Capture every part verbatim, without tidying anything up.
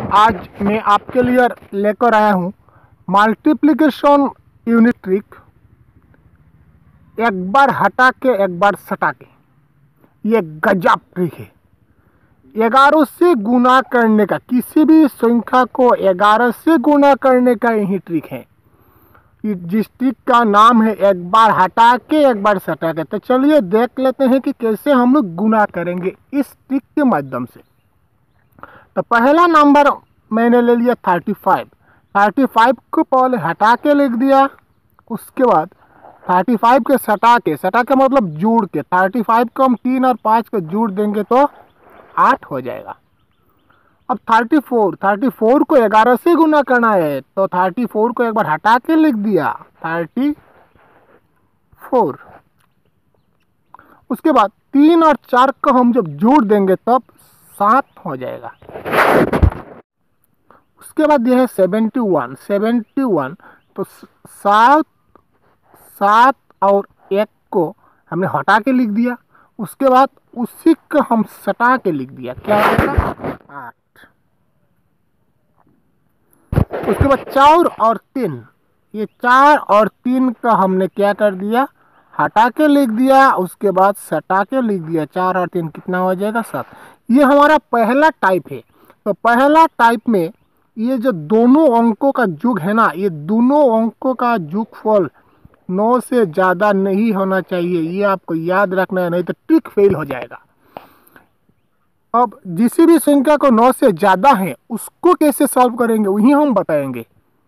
आज मैं आपके लिए लेकर आया हूँ मल्टीप्लिकेशन यूनिट ट्रिक। एक बार हटा के एक बार सटा के, ये गजब ट्रिक है। ग्यारह से गुना करने का, किसी भी संख्या को ग्यारह से गुना करने का यही ट्रिक है। जिस ट्रिक का नाम है एक बार हटा के एक बार सटा के। तो चलिए देख लेते हैं कि कैसे हम लोग गुना करेंगे इस ट्रिक के माध्यम से। तो पहला नंबर मैंने ले लिया थर्टी फाइव। थर्टी फाइव को पहले हटा के लिख दिया, उसके बाद थर्टी फाइव के सटा के, सटा के मतलब जोड़ के, थर्टी फाइव को हम तीन और पाँच को जोड़ देंगे तो आठ हो जाएगा। अब थर्टी फोर, थर्टी फोर को ग्यारह से गुना करना है तो थर्टी फोर को एक बार हटा के लिख दिया, थर्टी फोर। उसके बाद तीन और चार को हम जब जोड़ देंगे तब सात हो जाएगा। उसके बाद यह है सेवेंटी वन। सेवेंटी वन तो सात सात और एक को हमने हटा के लिख दिया, उसके बाद उसी को हम सटा के लिख दिया, क्या हो जाएगा आठ। उसके बाद चार और तीन, ये चार और तीन का हमने क्या कर दिया, हटा के लिख दिया, उसके बाद सटा के लिख दिया। चार और तीन कितना हो जाएगा सात। ये हमारा पहला टाइप है। तो पहला टाइप में ये जो दोनों अंकों का योग है ना, ये दोनों अंकों का योगफल नौ से ज़्यादा नहीं होना चाहिए। ये आपको याद रखना है, नहीं तो ट्रिक फेल हो जाएगा। अब जिस भी संख्या को नौ से ज़्यादा है उसको कैसे सॉल्व करेंगे वही हम बताएंगे।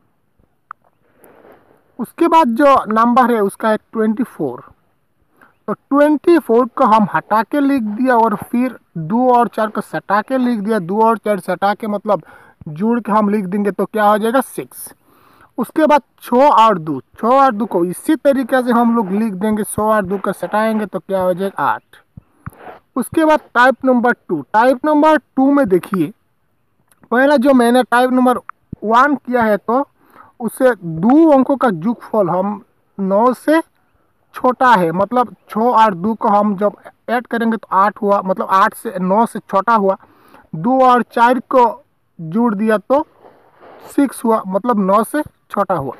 उसके बाद जो नंबर है उसका है ट्वेंटी फोर। तो ट्वेंटी फोर को हम हटा के लिख दिया और फिर दो और चार को सटा के लिख दिया। दो और चार सटा के मतलब जोड़ के हम लिख देंगे तो क्या हो जाएगा सिक्स। उसके बाद छः और दो, छः और दो को इसी तरीके से हम लोग लिख देंगे। सौ और दो को सटाएंगे तो क्या हो जाएगा आठ। उसके बाद type number two. Type number two में देखिए, पहला जो मैंने टाइप नंबर वन किया है तो उससे दो अंकों का योगफल हम नौ से छोटा है, मतलब छः और दो को हम जब ऐड करेंगे तो आठ हुआ, मतलब आठ से नौ से छोटा हुआ। दो और चार को जोड़ दिया तो सिक्स हुआ, मतलब नौ से छोटा हुआ।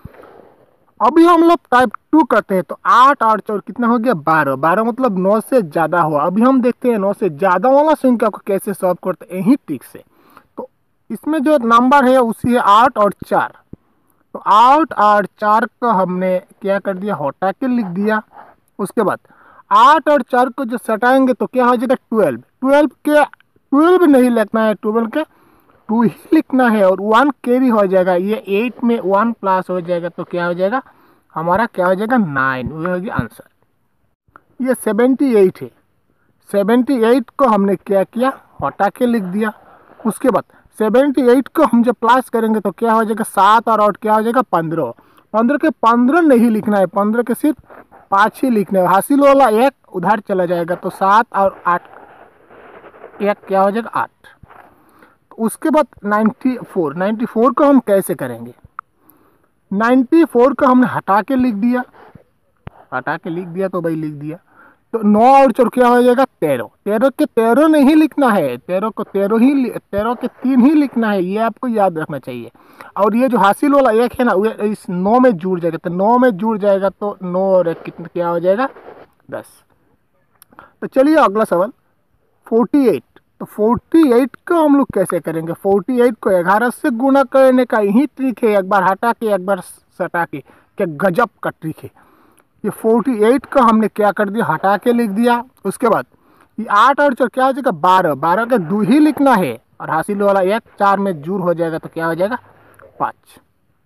अभी हम लोग टाइप टू करते हैं तो आठ और चार कितना हो गया बारह। बारह मतलब नौ से ज़्यादा हुआ। अभी हम देखते हैं नौ से ज़्यादा वाला संख्या को कैसे सॉल्व करते हैं यही ट्रिक से। तो इसमें जो नंबर है उसी है आठ और चार। तो आठ और चार को हमने क्या कर दिया, हटा के लिख दिया। उसके बाद आठ और चार को जो सटाएंगे तो क्या हो जाएगा ट्वेल्व। ट्वेल्व के ट्वेल्व नहीं लिखना है, ट्वेल्व के टू ही लिखना है और वन कैरी हो जाएगा। ये एट में वन प्लस हो जाएगा तो क्या हो जाएगा हमारा, क्या हो जाएगा नाइन। वो होगी आंसर। ये सेवेंटी एट है। सेवेंटी एट को हमने क्या किया, हटा के लिख दिया। उसके बाद सेवेंटी एट को हम जब प्लस करेंगे तो क्या हो जाएगा सात और आठ क्या हो जाएगा पंद्रह। पंद्रह के पंद्रह नहीं लिखना है, पंद्रह के सिर्फ पाँच ही लिखना है। हासिल वाला एक उधर चला जाएगा तो सात और आठ एक क्या हो जाएगा आठ। उसके बाद नाइन्टी फोर। नाइन्टी फोर को हम कैसे करेंगे, नाइन्टी फोर को हमने हटा के लिख दिया, हटा के लिख दिया तो भाई लिख दिया। तो नौ और चार क्या हो जाएगा तेरह। तेरह के तेरह नहीं लिखना है, तेरह को तेरह ही, तेरह के तीन ही लिखना है, ये आपको याद रखना चाहिए। और ये जो हासिल वाला एक है ना वो इस नौ में जुड़ जाएगा। तो नौ में जुड़ जाएगा तो नौ और एक कितना क्या हो जाएगा दस। तो चलिए अगला सवाल फोर्टी एट। तो फोर्टी एट को हम लोग कैसे करेंगे, फोर्टी एट को ग्यारह से गुना करने का यही ट्रिक है, एक बार हटा के एक बार सटा के। क्या गजब का ट्रिक है ये। फोर्टी एट को हमने क्या कर दिया, हटा के लिख दिया। उसके बाद ये आठ और चार क्या हो जाएगा बारह। बारह का दो ही लिखना है और हासिल वाला एक चार में जुड़ हो जाएगा तो क्या हो जाएगा पाँच।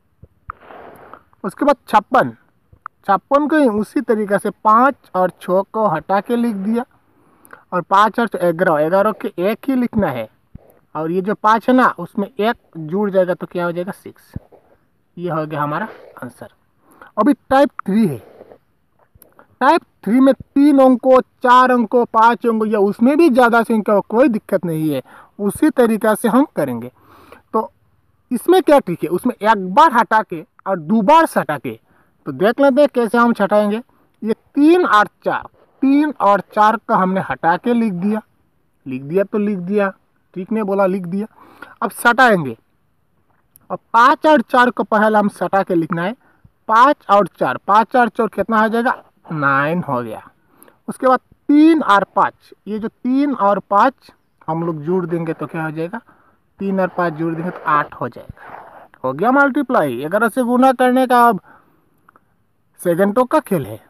उसके बाद छप्पन। छप्पन को उसी तरीके से पाँच और छः को हटा के लिख दिया और पाँच और ग्यारह, ग्यारह के एक ही लिखना है और ये जो पाँच है ना उसमें एक जुड़ जाएगा तो क्या हो जाएगा सिक्स। ये हो गया हमारा आंसर। अभी टाइप थ्री है। टाइप थ्री में तीन अंकों, चार अंकों, पाँच अंकों या उसमें भी ज़्यादा संख्या हो, कोई दिक्कत नहीं है, उसी तरीक़ा से हम करेंगे। तो इसमें क्या ट्रिक है, उसमें एक बार हटा के और दो बार सटा के। तो देख लेते हैं कैसे हम छटाएंगे। ये तीन और चार, तीन और चार का हमने हटा के लिख दिया। लिख दिया तो लिख दिया, ठीक नहीं बोला लिख दिया। अब सटाएंगे, अब पाँच और चार को पहले हम सटा के लिखना है। पाँच और चार, पाँच और चार कितना हो जाएगा, नाइन हो गया। उसके बाद तीन और पाँच, ये जो तीन और पाँच हम लोग जोड़ देंगे तो क्या हो जाएगा, तीन और पाँच जोड़ देंगे तो आठ हो जाएगा। हो गया मल्टीप्लाई। ग्यारह से गुना करने का अब सेकंडों का खेल है।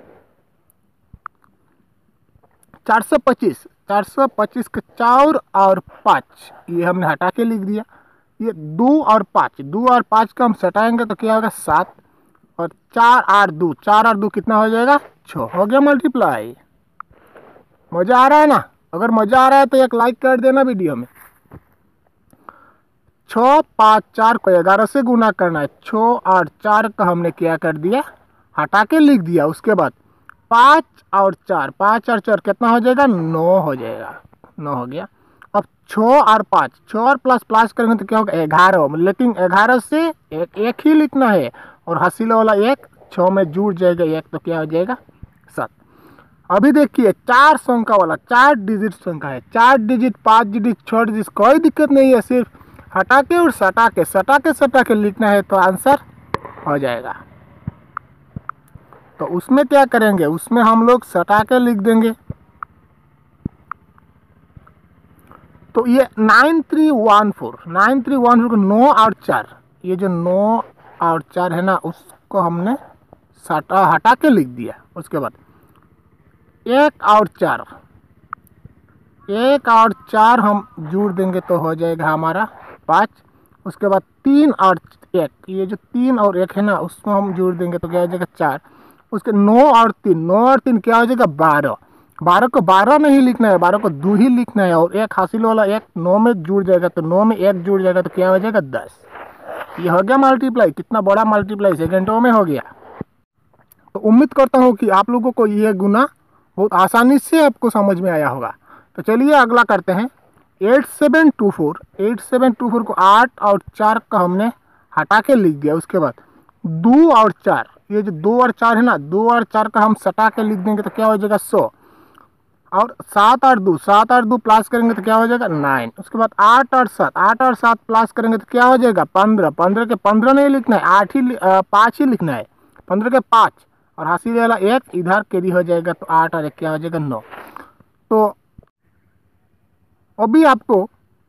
चार सौ पच्चीस, चार सौ पच्चीस के चार और पाँच ये हमने हटा के लिख दिया। ये दो और पाँच, दो और पाँच का हम सटाएंगे तो क्या होगा, सात। और चार और दो, चार और दो कितना हो जाएगा, छः। हो गया मल्टीप्लाई। मज़ा आ रहा है ना? अगर मज़ा आ रहा है तो एक लाइक कर देना वीडियो में। छः पाँच चार को ग्यारह से गुना करना है। छः और चार का हमने क्या कर दिया, हटा के लिख दिया। उसके बाद पाँच और चार, पाँच और चार कितना हो जाएगा, नौ हो जाएगा। नौ हो गया। अब छः और पाँच, छः और प्लस प्लस करेंगे तो क्या होगा, ग्यारह। लेकिन ग्यारह से एक एक ही लिखना है और हासिल वाला एक छः में जुड़ जाएगा एक, तो क्या हो जाएगा, सात। अभी देखिए चार संख्या वाला, चार डिजिट संख्या है। चार डिजिट, पाँच डिजिट, छः डिजिट कोई दिक्कत नहीं है, सिर्फ हटा के और सटा के सटा के सटा के लिखना है तो आंसर हो जाएगा। तो उसमें क्या करेंगे, उसमें हम लोग सटा के लिख देंगे। तो ये nine three one four, nine three one four को नौ और चार, ये जो नौ और चार है ना, उसको हमने सटा हटा के लिख दिया। उसके बाद एक और चार, एक और चार हम जोड़ देंगे तो हो जाएगा हमारा पाँच। उसके बाद तीन और एक, ये जो तीन और एक है ना, उसको हम जोड़ देंगे तो क्या हो जाएगा, चार। उसके नौ और तीन, नौ और तीन क्या हो जाएगा, बारह। बारह को बारह नहीं लिखना है, बारह को दो ही लिखना है। और एक हासिल वाला एक नौ में जुड़ जाएगा तो नौ में एक जुड़ जाएगा तो क्या हो जाएगा, दस। ये हो गया मल्टीप्लाई। कितना बड़ा मल्टीप्लाई, सेकेंडों में हो गया। तो उम्मीद करता हूँ कि आप लोगों को ये गुना बहुत आसानी से आपको समझ में आया होगा। तो चलिए अगला करते हैं। Eight seven two four, eight seven two four को आठ और चार का हमने हटा के लिख दिया। उसके बाद दो और चार, ये जो दो और चार है ना, दो और चार का हम सटा के लिख देंगे तो क्या हो जाएगा, सौ। और सात और दो, सात और दो प्लस करेंगे तो क्या हो जाएगा, नाइन। उसके बाद आठ और सात, आठ और सात प्लस करेंगे तो क्या हो जाएगा, पंद्रह। पंद्रह के पंद्रह नहीं लिखना है, आठ ही पाँच ही लिखना है। पंद्रह के पाँच और हासिल वाला एक इधर कैरी हो जाएगा तो आठ और एक क्या हो जाएगा, नौ। तो अभी आपको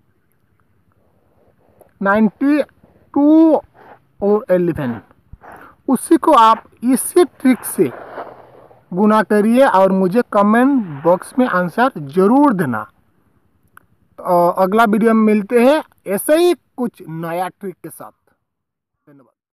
नाइन्टी टू और इलेवन, उसी को आप इसी ट्रिक से गुना करिए और मुझे कमेंट बॉक्स में आंसर जरूर देना। तो अगला वीडियो में मिलते हैं ऐसे ही कुछ नया ट्रिक के साथ। धन्यवाद।